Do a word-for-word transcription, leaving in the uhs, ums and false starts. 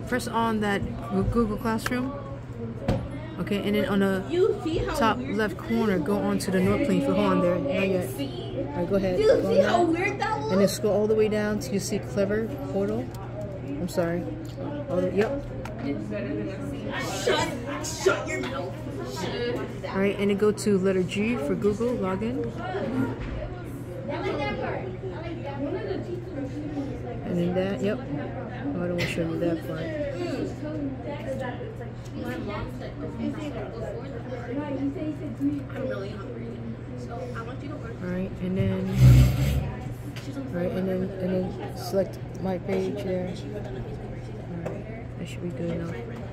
press on that Google Classroom. Okay, and then on the top left corner, go on to the North Plainfield. Hold on there, not yet. All right, go ahead. Do you see how weird that was? And then scroll all the way down till you see Clever Portal. I'm sorry. All the, yep. Shut, shut your mouth. All right, and then go to letter G for Google login. And then that, yep. Oh, I don't want to show you that part. I'm really hungry. So I want you to work. All right, and then, all right, and then, and then select my page there. All right, that should be good enough.